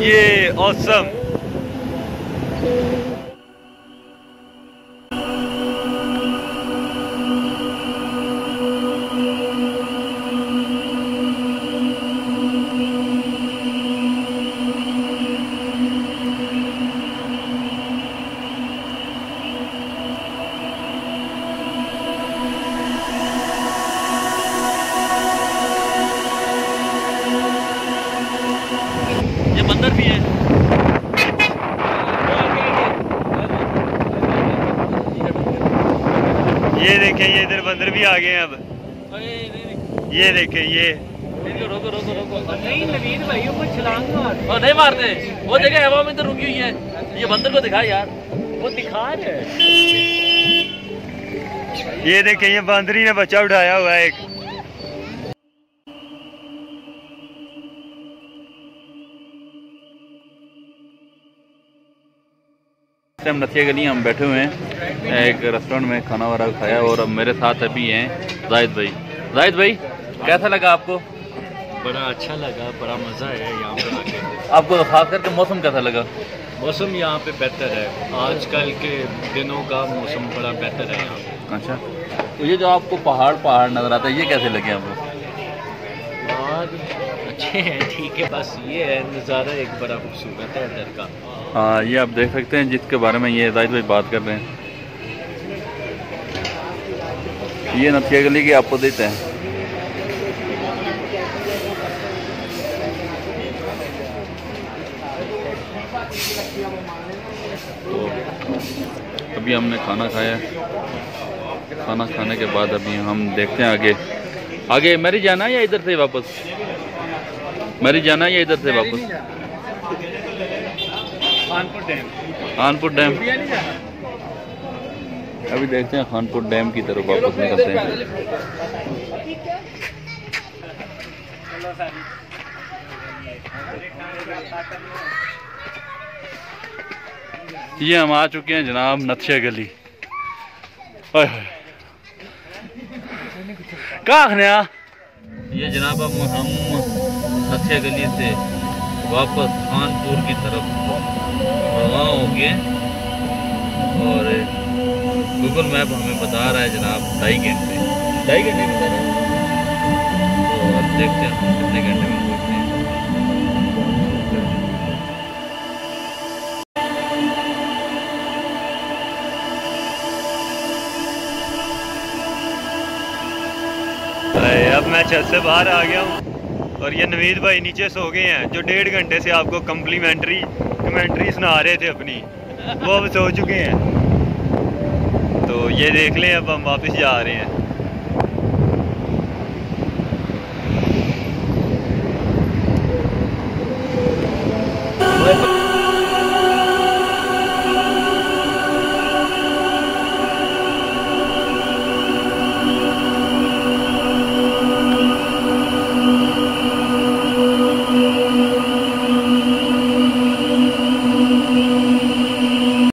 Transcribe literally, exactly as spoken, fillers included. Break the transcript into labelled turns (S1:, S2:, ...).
S1: ये ऑसम। ये बंदर भी है। ये देखें, ये इधर बंदर भी आ गए हैं अब। ये देखें, ये
S2: रोको रोको रोको नहीं नवीन भाई ऊपर छलांग मार और नहीं मारते। वो देखे हवा में तो रुकी हुई है। ये बंदर को दिखा यार, वो दिखा रहे हैं।
S1: ये देखें, ये बंदरी ने बच्चा उठाया हुआ है एक।
S3: हम नथिया गली हम बैठे हुए हैं एक रेस्टोरेंट में, खाना वाना खाया और अब मेरे साथ अभी हैं जाहिद भाई। जाहिद भाई, कैसा लगा आपको?
S4: बड़ा अच्छा लगा, बड़ा मज़ा है यहाँ पे आके।
S3: आपको खास करके मौसम कैसा लगा?
S4: मौसम यहाँ पे बेहतर है, आजकल के दिनों का मौसम बड़ा बेहतर है यहाँ पे।
S3: अच्छा, तो ये जो आपको पहाड़ पहाड़ नजर आता है, ये कैसे लगे आपको?
S4: पहाड़ अच्छे हैं, ठीक है, बस ये है नज़ारा एक बड़ा खूबसूरत है इधर का।
S3: हाँ, ये आप देख सकते हैं जिसके बारे में ये जाहिद भाई बात कर रहे हैं। ये नथिया गली की आपको देते हैं। तो अभी हमने खाना खाया, खाना खाने के बाद अभी हम देखते हैं आगे आगे मेरी जाना है या इधर से वापस? मेरी जाना है या इधर से वापस?
S4: खानपुर डैम।
S3: खानपुर डैम अभी देखते हैं, खानपुर डैम की तरफ वापस निकलते हैं। ये हम आ चुके हैं जनाब नथिया गली। कहाँ खने आ? ये जनाब हम हम नथिया गली से वापस खानपुर की तरफ रवाना हो गए और गूगल मैप हमें बता रहा है जनाब ढाई घंटे ढाई घंटे बता रहा है। तो अब देखते हैं हम कितने घंटे में पहुँचते हैं।
S1: अब मैं छत से बाहर आ गया हूँ और ये नवीद भाई नीचे सो गए हैं, जो डेढ़ घंटे से आपको कम्प्लीमेंट्री कमेंट्री सुना रहे थे अपनी, वो अब सो चुके हैं। तो ये देख लें, अब हम वापस जा रहे हैं।